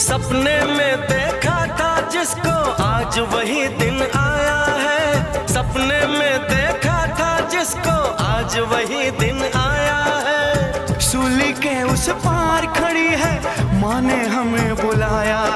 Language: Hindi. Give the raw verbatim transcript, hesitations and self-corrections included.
सपने में देखा था जिसको आज वही दिन आया है। सपने में देखा था जिसको आज वही दिन आया है। सूली के उस पार खड़ी है, माँ ने हमें बुलाया